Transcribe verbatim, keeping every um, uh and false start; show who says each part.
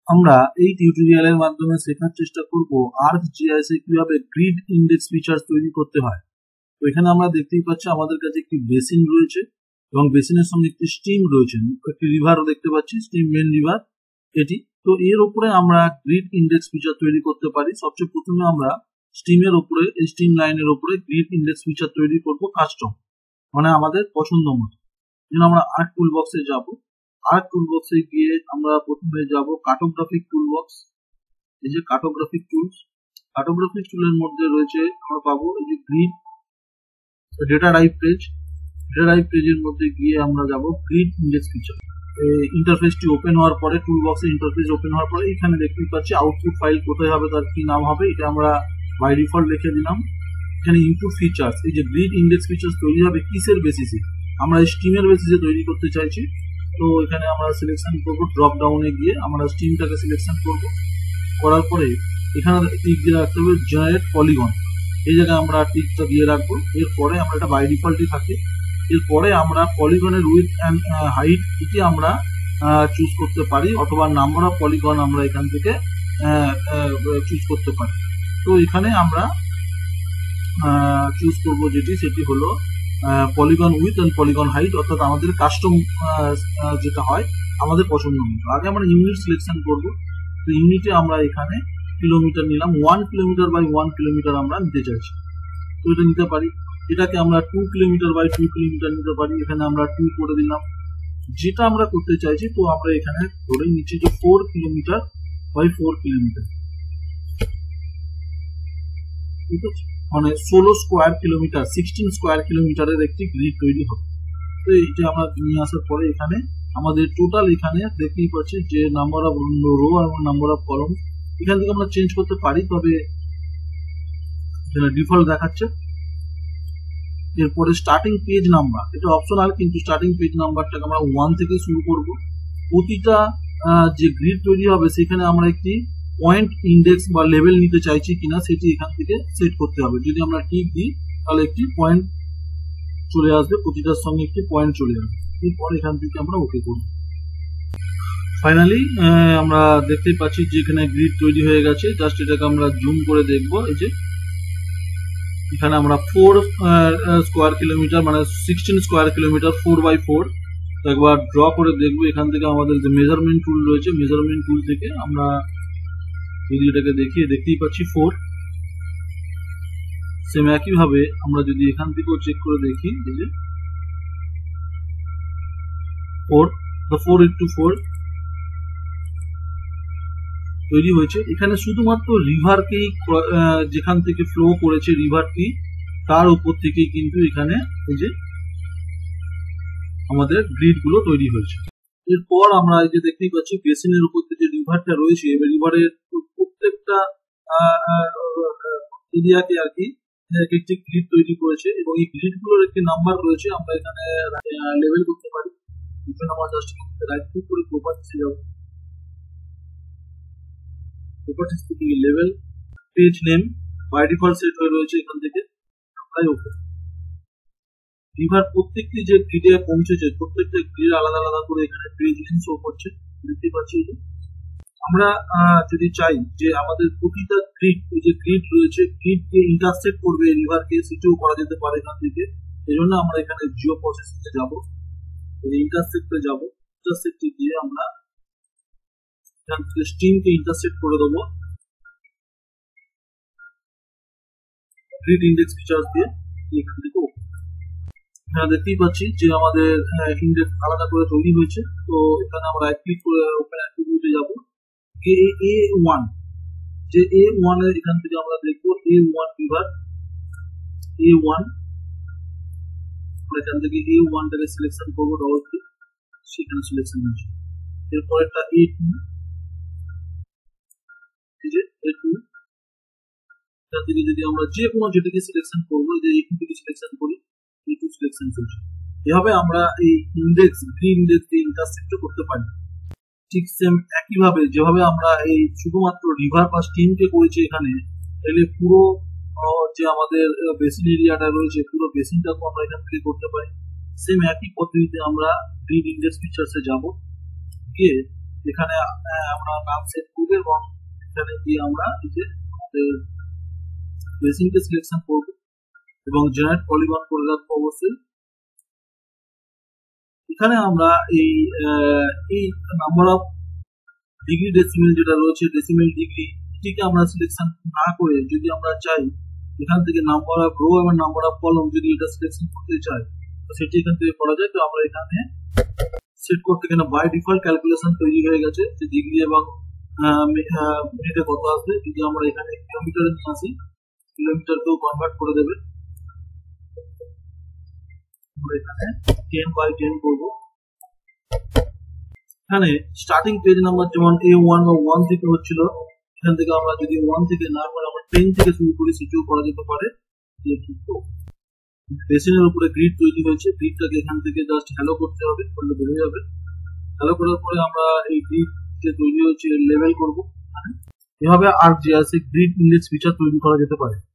Speaker 1: আমরা এই টিউটোরিয়ালের মাধ্যমে শেখার চেষ্টা করব ArcGIS এ কিভাবে গ্রিড ইন্ডেক্স ফিচার্স তৈরি করতে হয়। তো এখানে আমরা দেখতেই পাচ্ছি আমাদের কাছে একটি বেসিন রয়েছে এবং বেসিনের সঙ্গে একটি স্ট্রিম রয়েছে, একটি রিভারও দেখতে পাচ্ছি, স্ট্রিম মেন রিভার এটি। তো এর উপরে আমরা গ্রিড ইন্ডেক্স ফিচার তৈরি করতে পারি। সবচেয়ে প্রথমে আমরা স্ট্রিমের উপরে, এই স্ট্রিম লাইনের উপরে গ্রিড ইন্ডেক্স ফিচার তৈরি করব কাস্টম, মানে আমাদের পছন্দ মতো। যেন আমরা আর্ক টুল বক্সে যাব, আর্ক টুল বক্সে গিয়ে আমরা প্রথমে যাব কার্টোগ্রাফিক টুল বক্স। এই যে কার্টোগ্রাফিক টুলস, কার্টোগ্রাফিক টুলের মধ্যে রয়েছে আমরা পাবো এই যে grid data type page. Data type পেজের মধ্যে গিয়ে আমরা যাব গ্রিড ইন্ডেক্স ফিচার। ইন্টারফেসটি ওপেন হওয়ার পরে, টুল বক্সে ইন্টারফেস ওপেন হওয়ার পরে এখানে দেখতে পাচ্ছি আউটপুট ফাইল কোথায় হবে, তার কি নাম হবে, এটা আমরা বাই ডিফল্ট লিখে দিলাম। এখানে ইনপুট ফিচার্স, এই যে গ্রিড ইন্ডেক্স ফিচার্স তৈরি হবে কিসের বেসিসে, আমরা স্ট্রিমের বেসিসে তৈরি করতে চাইছি। তো এখানে আমরা সিলেকশন করব, ড্রপ ডাউনে গিয়ে আমরা স্ট্রিমটাকে সিলেকশন করব। করার পরে এখানে টিক দিয়ে রাখতে হবে জেনারেট পলিগন, এই জায়গায় আমরা টিকটা দিয়ে রাখবো। এরপরে আমরা এটা বাই ডিফল্টই থাকে। এরপরে আমরা পলিগনের উইথ অ্যান্ড হাইট এটি আমরা চুজ করতে পারি, অথবা নাম্বার অফ পলিগন আমরা এখান থেকে চুজ করতে পারি। তো এখানে আমরা চুজ করব যেটি, সেটি হলো polygon with and polygon height, অর্থাৎ আমাদের কাস্টম যেটা হয় আমাদের পছন্দ মতো। আগে আমরা ইউনিট সিলেকশন করব। তো ইউনিটে আমরা এখানে কিলোমিটার নিলাম, one kilometre by one kilometre আমরা নিতে চাইছি। তো এটা নিতে পারি। এটাকে আমরা two kilometre by two kilometre নিতে পারি, এখানে আমরা টু করে দিলাম। যেটা আমরা করতে চাইছি, তো আমরা এখানে ধরে নিচ্ছি যে four kilometre by four kilometre, ঠিক আছে, মানে ষোলো স্কোয়ার কিলোমিটার, সিক্সটিন স্কোয়ার কিলোমিটারের একটি গ্রিড তৈরি হবে। তো এইটা আমরা নিয়ে আসার পরে এখানে আমাদের টোটাল এখানে দেখতেই পাচ্ছি যে নাম্বার অফ রো এবং নাম্বার অফ কলম এখান থেকে আমরা চেঞ্জ করতে পারি, তবে ডিফল্ট দেখাচ্ছে। এরপরে স্টার্টিং পেজ নাম্বার, এটা অপশনাল, কিন্তু স্টার্টিং পেজ নাম্বারটাকে আমরা ওয়ান থেকে শুরু করব। প্রতিটা যে গ্রিড তৈরি হবে সেখানে আমরা একটি পয়েন্ট ইন্ডেক্স বা লেভেল নিতে চাইছি কিনা সেটি এখান থেকে সেট করতে হবে। যদি আমরা টিক দিই তাহলে একটি পয়েন্ট চলে আসবে, প্রতিটার সঙ্গে একটি পয়েন্ট চলে আসবে। এরপর এখান থেকে আমরা ওকে করব। ফাইনালি আমরা দেখতেই পাচ্ছি যে এখানে গ্রিড তৈরি হয়ে গেছে। জাস্ট এটাকে আমরা জুম করে দেখবো। এই যে এখানে আমরা ফোর স্কোয়ার কিলোমিটার মানে sixteen square kilometre four by four একবার ড্র করে দেখবো। এখান থেকে আমাদের যে মেজারমেন্ট টুল রয়েছে, মেজারমেন্ট টুল থেকে আমরা যদি এটাকে দেখি, দেখতেই পাচ্ছি ফোর। সেম একইভাবে আমরা যদি এখান থেকেও চেক করে দেখি, এই যে ফোর, ফোর ইন্টু ফোর তৈরি হয়েছে। এখানে শুধুমাত্র রিভারকেই, যেখান থেকে ফ্লো করেছে রিভারটি তার উপর থেকেই কিন্তু এখানে এই যে আমাদের গ্রিড গুলো তৈরি হয়েছে। এরপর আমরা এই যে দেখতেই পাচ্ছি বেসিনের উপর যে রিভারটা রয়েছে, রিভারের প্রত্যেকটা এরিয়াকে আর কি একটি গ্রিড তৈরি করেছে এবং এই গ্রিড গুলোর একটি নাম্বার রয়েছে। আমরা এখানে লেভেল করতে পারি। আমরা জাস্ট রাইট ক্লিক করে প্রপার্টিসে যাব, প্রপার্টিস থেকে লেভেল, page name by default set হয়ে রয়েছে এখান থেকে। ওকে, রিভার প্রত্যেকটি যে গ্রিডে পৌঁছেছে, প্রত্যেকটা গ্রিড আলাদা আলাদা করে এখানে পেজ নেম শো করছে, দেখতে পাচ্ছি। আমরা যদি চাই যে আমাদের প্রতিটা গ্রিড, এই যে গ্রিড রয়েছে, গ্রিডকে ইন্টারসেক্ট করবে রিভারকে, সেটাও করা যেতে পারে এখান থেকে। এই জন্য আমরা এখানে জিও প্রসেসিংয়ে যাব, ইন্টারসেক্টে যাব। ইন্টারসেক্টে গিয়ে আমরা এখান থেকে স্ট্রিমকে ইন্টারসেক্ট করে দেবো গ্রিড ইন্ডেক্স ফিচার্স দিয়ে। এখান থেকে এখানে দেখতেই পাচ্ছি যে আমাদের ইন্ডেক্স আলাদা করে তৈরি হয়েছে। তো এখানে আমরা রাইট ক্লিক করে ওপেন অ্যাট্রিবিউটে যাব, এ ওয়ান, যে এ ওয়ান এর এখান থেকে আমরা দেখবো A one river, A one, এখান থেকে এ ওয়ানটাকে সিলেকশন করবো, ডবল ক্লিক, সেখানে সিলেকশন হয়েছে। এরপর একটা এ টু, এই যে এ টু, এখান থেকে যদি আমরা যে কোনো যেটাকে সিলেকশন করবো, যে এ টু থেকে সিলেকশন করি, এ টু সিলেকশন হয়েছে। এভাবে আমরা এই ইন্ডেক্স, গ্রিড ইন্ডেক্স দিয়ে ইন্টারসেক্ট করতে পারি। ঠিক সেম একইভাবে যেভাবে আমরা এই শুধুমাত্র রিভার বা স্ট্রিমকে করেছি এখানে, তাহলে পুরো যে আমাদের বেসিন এরিয়াটা রয়েছে, পুরো বেসিনটাকে আমরা এখান থেকে করতে পারি। সেম একই পদ্ধতিতে আমরা গ্রিড ইন্ডেক্স ফিচার্সে যাব, গিয়ে এখানে আমরা নাম সেট করব এবং এখানে দিয়ে আমরা এই যে বেসিনকে সিলেকশন করব এবং জেনারেট পলিগন করে রাখবো অবশ্যই। এখানে আমরা এই এই নাম্বার অফ ডিগ্রি ডেসিমেল যেটা রয়েছে ডেসিমেল ডিগ্রি এটিকে আমরা সিলেকশন না করে যদি আমরা চাই এখান থেকে নাম্বার অফ রো এবং নাম্বার অফ কলম যদি এটা সিলেকশন করতে চাই তো সেটি এখান থেকে করা যায়। তো আমরা এখানে সেট করতে গেলে বাই ডিফল্ট ক্যালকুলেশন তৈরি হয়ে গেছে যে ডিগ্রি এবং মিনিটে কত আসবে। যদি আমরা এখানে কিলোমিটারে নিয়ে আসি কিলোমিটারকেও কনভার্ট করে দেবে। আমরা এখানে টেন বাই টেন করবো। এখানে স্টার্টিং পেজ নাম্বার যেমন এ ওয়ান বা ওয়ান থেকে হচ্ছিল এখান থেকে আমরা যদি ওয়ান থেকে না করে আমরা টেন থেকে শুরু করি সেটিও করা যেতে পারে। বেসিনের উপরে গ্রিড তৈরি হয়েছে, গ্রিডটাকে এখান থেকে জাস্ট হ্যালো করতে হবে, করলে বেড়ে যাবে। হ্যালো করার পরে আমরা এই গ্রিড যে তৈরি হয়েছে লেভেল করব। এভাবে আর্কজিআইএস এ গ্রিড ইন্ডেক্স ফিচার তৈরি করা যেতে পারে।